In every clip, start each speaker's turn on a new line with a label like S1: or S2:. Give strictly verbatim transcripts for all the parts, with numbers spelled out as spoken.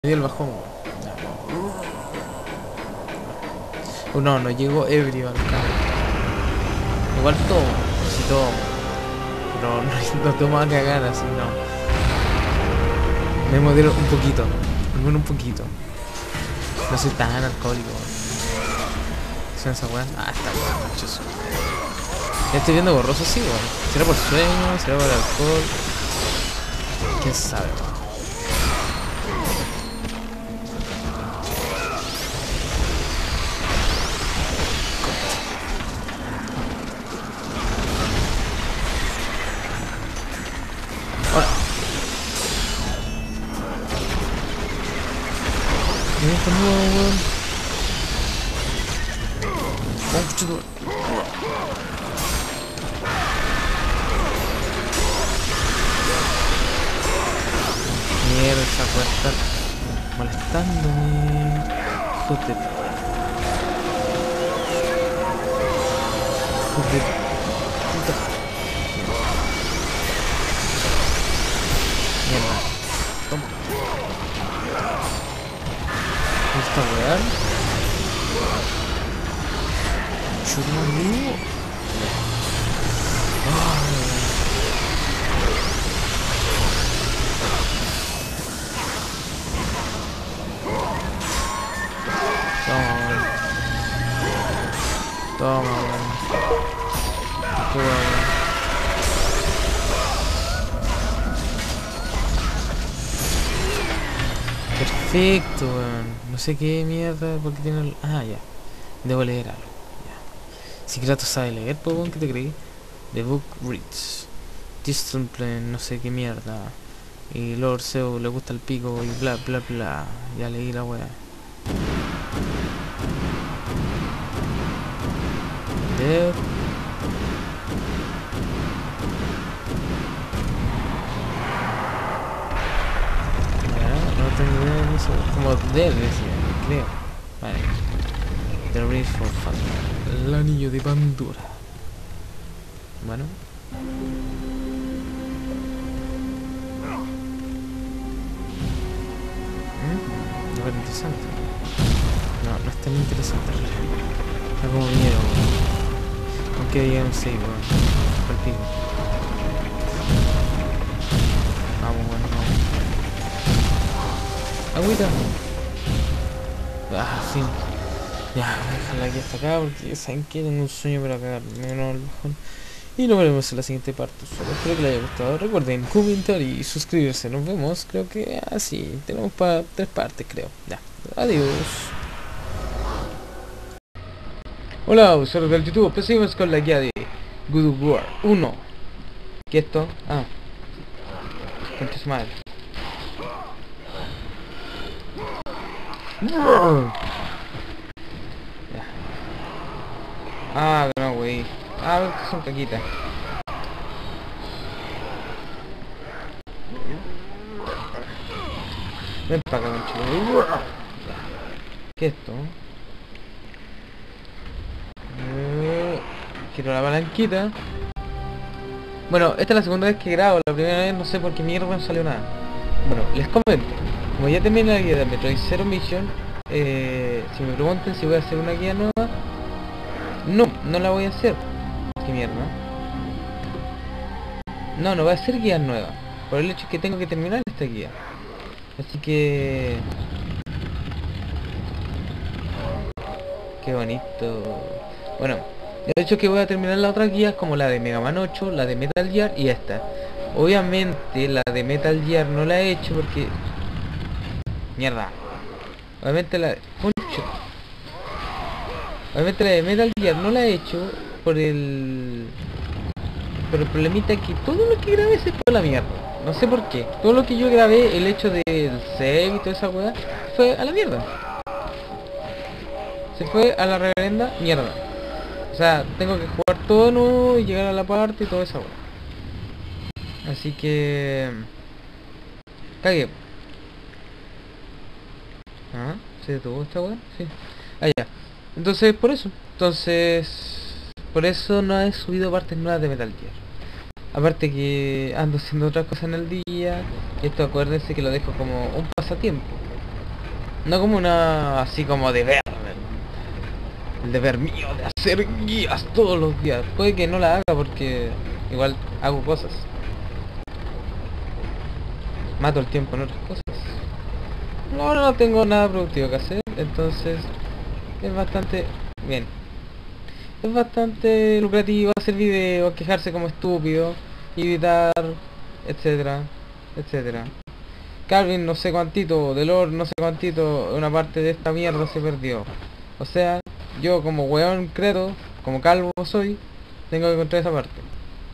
S1: Me dio el bajón. No, no, no llego ebrio al carro. Igual tomo, si tomo. Pero no, no tomo a cagar así, no. Me modero un poquito. Al menos un poquito. No soy tan alcohólico. ¿Qué son esas weas? Ah, está weón, mucho sueño. Ya estoy viendo borroso, sí, weón. ¿Será por sueño? ¿Será por alcohol? ¿Quién sabe, weón? Mira esta nueva, weón. Oh, puchito. Mierda, esa weá está molestándome. Hijo de... Hijo de... puta. Mierda. Toma. Esta weá. Churro. Toma, weón. Toma, weón. Perfecto, weón. No sé qué mierda, porque tiene el... Ah, ya. Debo leer algo. Ya. Si Kratos sabe leer, pues, weón, ¿qué te creí? The book reads. Discipline, no sé qué mierda. Y Lord Zeus le gusta el pico y bla bla bla. Ya leí la wea. Dead. Ya, no tengo idea de eso. Como Dead decía, creo. Vale. The Ring for Fun. El anillo de Pandora. Bueno. Mm, no era interesante. No, no es tan interesante. Está como miedo, weón. Aunque diga un seis, weón. Por el pico. Vamos, bueno, vamos. Agüita. Ah, sí. Ya, déjala aquí hasta acá porque saben que tengo un sueño para cagar. Me no el bajón. Y nos veremos en la siguiente parte. Solo espero que les haya gustado. Recuerden comentar y suscribirse. Nos vemos. Creo que así. Ah, tenemos para tres partes, creo. Ya. Adiós. Hola, usuarios del YouTube. Empecemos con la guía de God of War uno. ¿Qué es esto? Ah. Concha su madre. Ya. Ah, no, wey. Ah, son caquitas. Ven para acá, conchito. ¿Qué es esto? Eh, quiero la palanquita. Bueno, esta es la segunda vez que grabo. La primera vez no sé por qué mierda no salió nada. Bueno, les comento. Como ya terminé la guía de Metroid Zero Mission, eh, si me preguntan si voy a hacer una guía nueva, no, no la voy a hacer. ¿Qué mierda? No, no va a ser guía nueva. Por el hecho que tengo que terminar esta guía. Así que... qué bonito. Bueno, de hecho que voy a terminar las otras guías como la de Mega Man ocho, la de Metal Gear y esta. Obviamente la de Metal Gear no la he hecho porque... Mierda. Obviamente la... Concho. Obviamente la de Metal Gear no la he hecho por el... Por el problemita que todo lo que grabé se fue a la mierda. No sé por qué. Todo lo que yo grabé, el hecho del save y toda esa weá, fue a la mierda. Se fue a la reverenda mierda. O sea, tengo que jugar todo nuevo y llegar a la parte y toda esa weá. Así que... cagué. Ah, ¿se detuvo esta weá? Sí. Ah, ya. Entonces, por eso. Entonces... Por eso no he subido partes nuevas de Metal Gear. Aparte que ando haciendo otras cosas en el día. Y esto acuérdense que lo dejo como un pasatiempo. No como una así como de ver. El deber mío de hacer guías todos los días. Puede que no la haga porque igual hago cosas. Mato el tiempo en otras cosas. No, ahora no tengo nada productivo que hacer, entonces es bastante bien. Es bastante lucrativo hacer videos, quejarse como estúpido, editar, etcétera, etcétera. Calvin no sé cuantito, Delor no sé cuantito, una parte de esta mierda se perdió. O sea, yo como weón credo, como calvo soy, tengo que encontrar esa parte.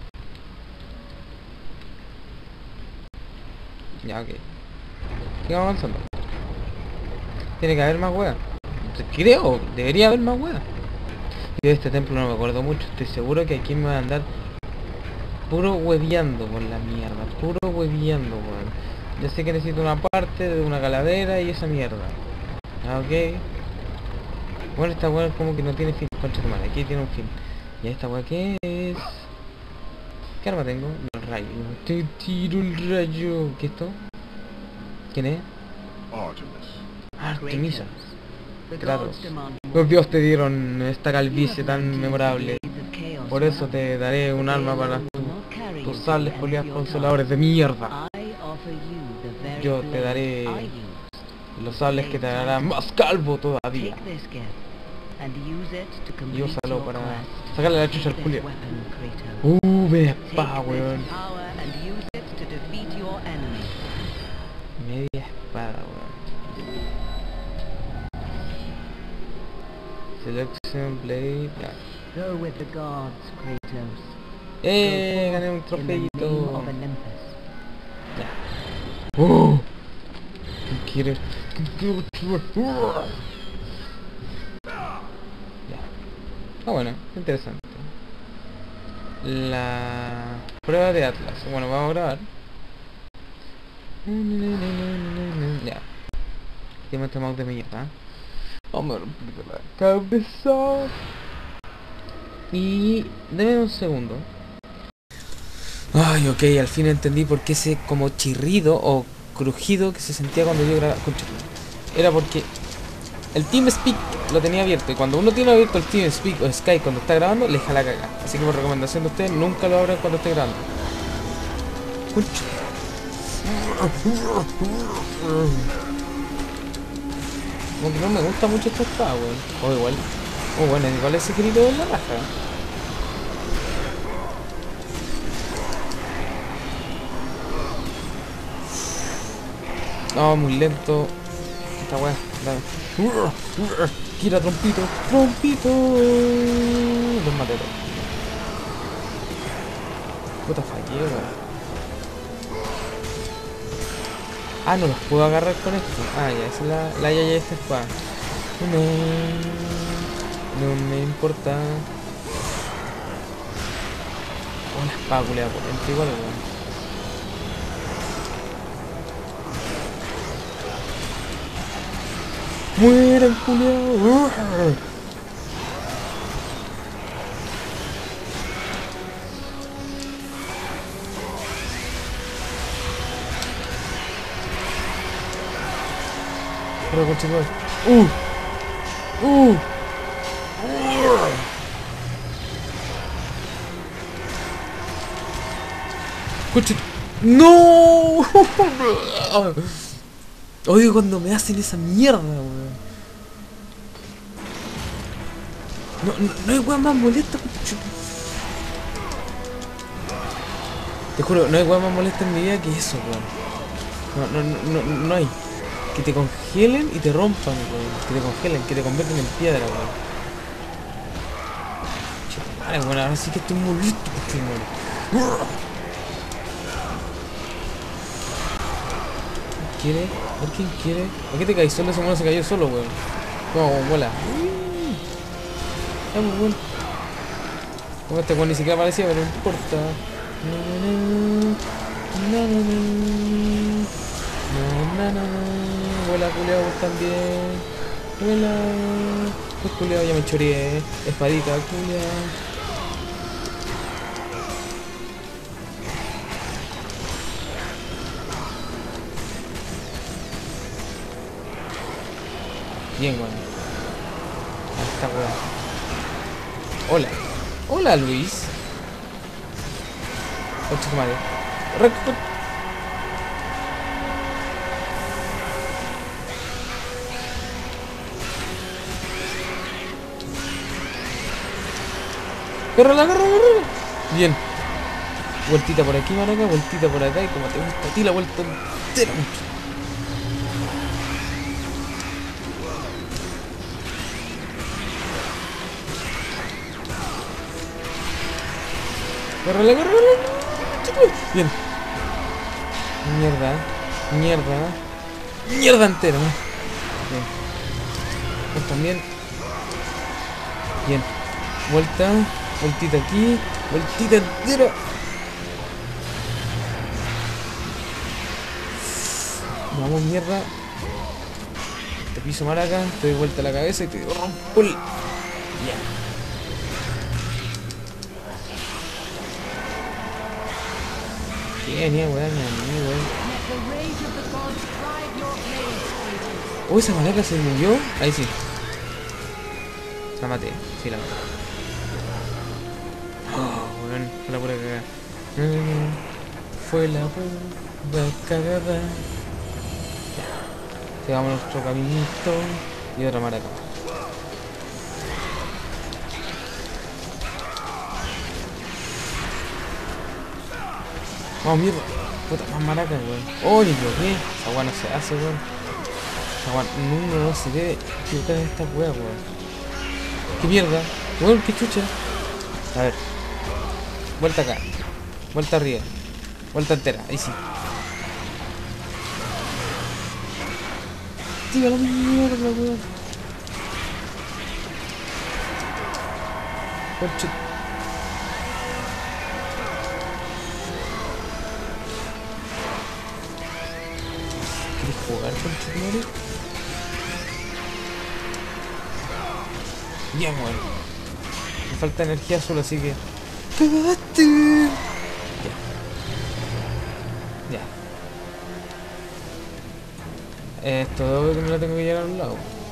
S1: Ya, ok. Sigamos avanzando. Tiene que haber más weas. Creo, debería haber más weas. Yo de este templo no me acuerdo mucho, estoy seguro que aquí me va a andar puro hueveando por la mierda, puro hueveando, weón. Yo sé que necesito una parte de una calavera y esa mierda. Ah, ok. Bueno, esta weá como que no tiene fin, concha tu madre, aquí tiene un fin. ¿Y esta weá qué es? ¿Qué arma tengo? No, el rayo. Te tiro el rayo. ¿Qué es esto? ¿Quién es? Artemisa. Kratos. Los dioses te dieron esta calvicie tan memorable. Por eso te daré un arma para tu, tus sables polias consoladores de mierda. Yo te daré los sables que te harán más calvo todavía. Y úsalo para sacarle la chucha al Julio. Uh, media espada, weón. Media espada, weón. Selection Blade, ya. Eh, gané un trofeito. Ya. Uh, ¿qué quieres? Ya. Ah, bueno, interesante. La prueba de Atlas. Bueno, vamos a grabar. Ya. Tiene este mouse de mierda. Vamos a romper la cabeza. Y... deme un segundo. Ay, ok, al fin entendí por qué ese como chirrido o crujido que se sentía cuando yo grababa. Era porque el TeamSpeak lo tenía abierto. Y cuando uno tiene abierto el TeamSpeak o Skype cuando está grabando, le jala caga. Así que por recomendación de ustedes, nunca lo abran cuando esté grabando. Como que no me gusta mucho esta espada, weón. O igual. O bueno, igual ese grito de la raja. No, muy lento. Esta weá, dame. Gira, trompito, trompito. Los materos. Puta fallé, weón. Ah, no los puedo agarrar con esto. Ah, ya, esa es la, la yaya de esta espada. No, no me importa. Oh, la espada culeada potente igual, weón. ¡Mueran, culeado! Pero continuar. ¡Uh! ¡Uh! ¡Coche! ¡No! Odio cuando me hacen esa mierda, weón. No, no, no hay weón más molesta, coche. Te juro, no hay weón más molesta en mi vida que eso, weón. No, no, no, no, no hay. Que te congelen y te rompan, weón. Que te congelen, que te convierten en piedra, weón. Vale, bueno, ahora sí que estoy molesto, coche, weón. ¿Quiere? ¿Por quién quiere? ¿Por qué te caes solo? Ese mono se cayó solo, weón. Como vuela. Ya, pues, bueno. Como este weón ni siquiera aparecía, pero no importa. Vuela, culiao, vos también. Vuela. Pues culiao, ya me choreé. Espadita, culiao. Bien, weón. Ahí está, weón. Hola. Hola, Luis. Ocho madre. Recu- ¡Córrela, córrela, córrela! Bien. Vueltita por aquí, maraca, vueltita por acá. Y como te gusta a ti la vuelta entera. ¡Córrela, córrela! Bien. Mierda. Mierda. Mierda entera. Bien. Pues también. Bien. Vuelta. Vueltita aquí. Vueltita entera. Vamos, mierda. Te piso maraca. Te doy vuelta la cabeza y te rompo el... Ya. Genial, weón, mi amigo, weón. Oh, esa maraca se murió. Ahí sí. La maté. Sí, la maté. Oh, weón. Fue la pura cagada. Mm, fue la pura cagada. Ya. Sigamos nuestro caminito. Y otra maraca. Vamos, mierda. Puta, más maraca, weón. Oh, ni por qué. Esa weá no se hace, weón. Esa weá no, no se debe equivocar en esta weá, weón. ¿Qué mierda? Weón, qué chucha. A ver. Vuelta acá. Vuelta arriba. Vuelta entera. Ahí sí. Tío, la mierda, weón. Concha. ¿Quieres jugar, concha tu madre? Bien, weón. Me falta energía azul, así que... ¡Cagaste! Ya. Ya. Esto obvio que me lo tengo que llevar a un lado.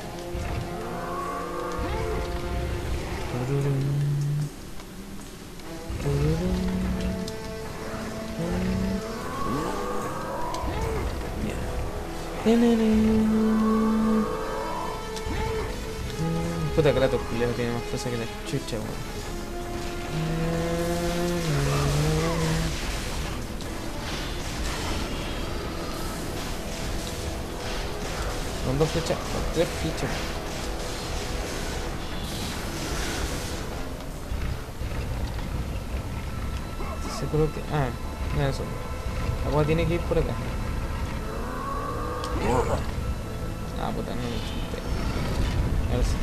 S1: Puta, Kratos, culero, tiene más fuerza que la chucha, weón. Con dos flechas, con tres flechas. Seguro que... Ah, nada, eso. La agua tiene que ir por acá. Ah, puta, no me chuté. Ahora sí.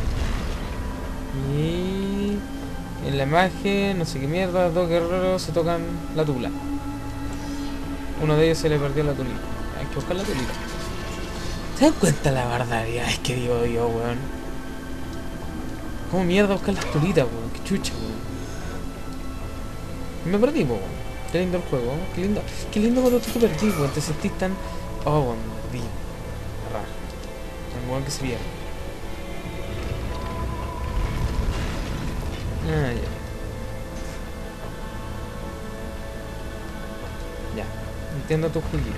S1: Y... en la imagen, no sé qué mierda, dos guerreros se tocan la tula. Uno de ellos se le perdió la tulita. Hay que buscar la tulita. ¿Se dan cuenta la barbaridad? Es que digo yo, weón. ¿Cómo mierda buscar las tulitas, weón? Qué chucha, weón. Me perdí, weón. Qué lindo el juego, qué lindo. Qué lindo cuando tú te perdí, weón. Te sentís tan... Oh, weón, me perdí. Raro. El weón que se pierde. Ah, ya. Ya. Entiendo tu jueguito.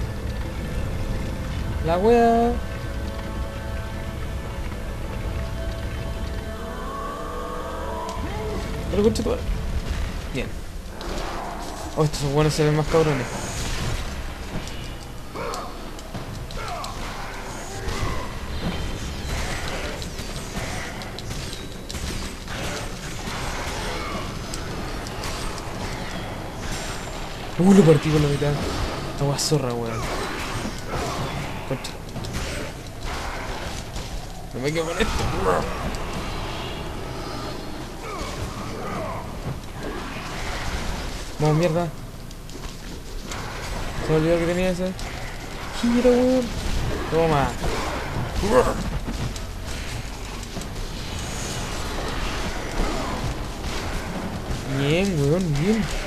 S1: La wea. Pero concha tu madre. Bien. Oh, estos son buenos, se ven más cabrones. Uh, lo partí por la mitad. Esta wea zorra, weón. Concha. No me quedo con esto. Vamos, mierda. Se me olvidó que tenía ese. Gira, weón. Toma. Bien, weón, bien.